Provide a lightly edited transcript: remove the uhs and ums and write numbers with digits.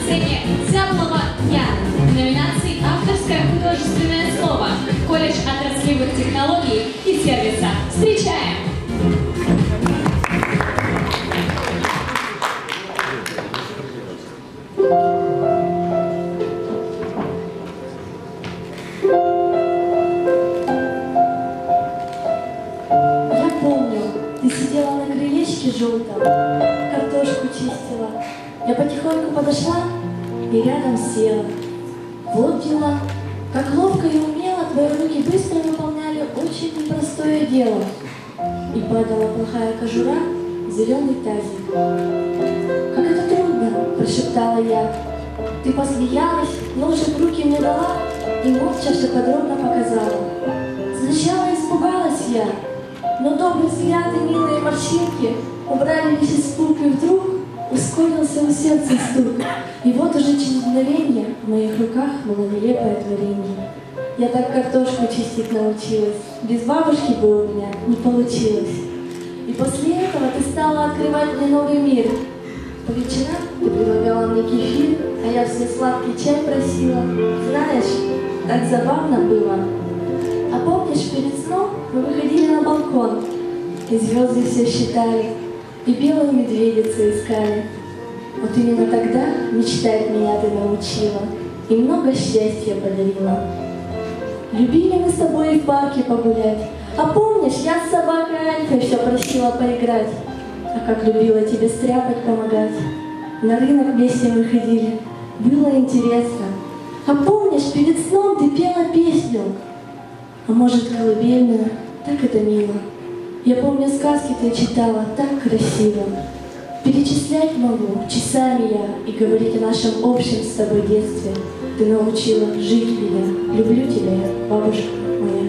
сцене Зяблова «Я» в номинации «Авторское художественное слово», колледж отраслевых технологий и сервиса. Встречаем! Я помню, ты сидела на крылечке желтом, картошку чистила. Я потихоньку подошла и рядом села. Вот дела, как ловко и умело твои руки быстро выполняли очень непростое дело. И падала плохая кожура в зеленый тазик. Как это трудно, прошептала я. Ты посмеялась, ножик в руки мне дала и молча все подробно показала. Сначала испугалась я, но добрые взгляды, милые морщинки убрали весь испуг, и вдруг ускорился у сердца стук. И вот уже через мгновенье в моих руках было нелепое творение. Я так картошку чистить научилась, без бабушки бы у меня не получилось. И после этого ты стала открывать мне новый мир. По вечерам ты предлагала мне кефир, а я все сладкий чай просила. Знаешь, так забавно было. А помнишь, перед сном мы выходили на балкон, и звезды все считали, и белую медведицу искали. Вот именно тогда мечтать меня ты научила, и много счастья подарила. Любили мы с тобой и в парке погулять, а помнишь, я с собакой Альфой все просила поиграть. А как любила тебе стряпать помогать. На рынок вместе мы ходили, было интересно. А помнишь, перед сном ты пела песню, а может, колыбельную, так это мило. Я помню, сказки ты читала так красиво. Перечислять могу часами я и говорить о нашем общем с тобой детстве. Ты научила жить меня, люблю тебя, бабушка моя.